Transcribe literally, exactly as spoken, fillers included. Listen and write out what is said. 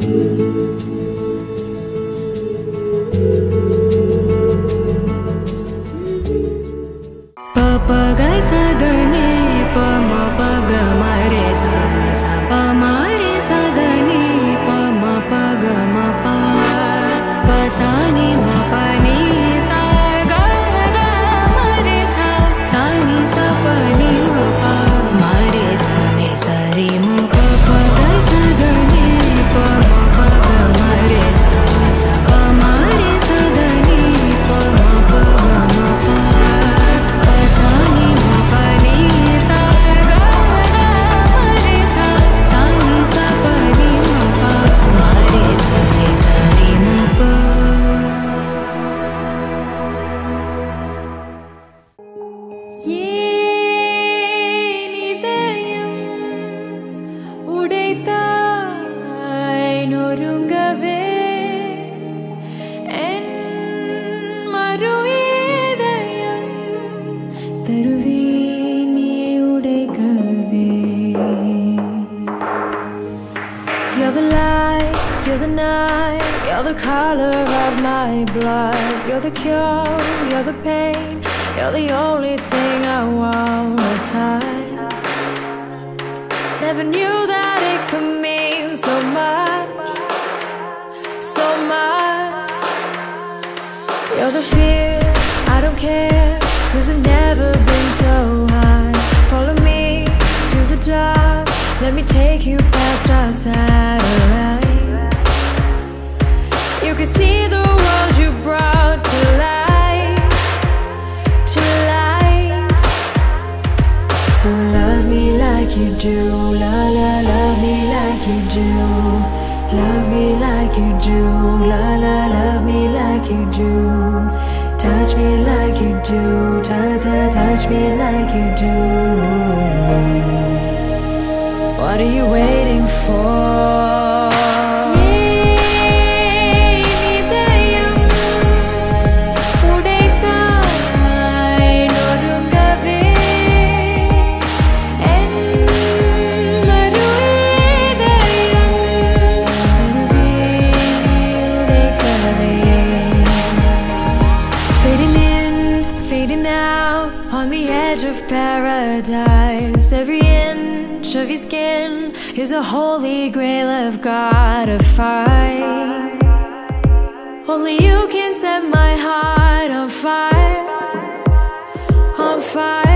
You're the light, you're the night, you're the color of my blood. You're the cure, you're the pain, you're the only thing I wanna touch. Never knew that it could mean so much, so much. You're the fear, I don't care, 'cause I've never been so high. Follow me to the dark, let me take you past our satellite. You can see the world you brought to life, to life. So love me like you do, la la, love me like you do. Love me like you do, la la, love me like you do. Touch me like you do, ta ta, touch me like you do. What are you waiting for? Paradise, every inch of your skin is a holy grail I've gotta find. Only you can set my heart on fire, on fire.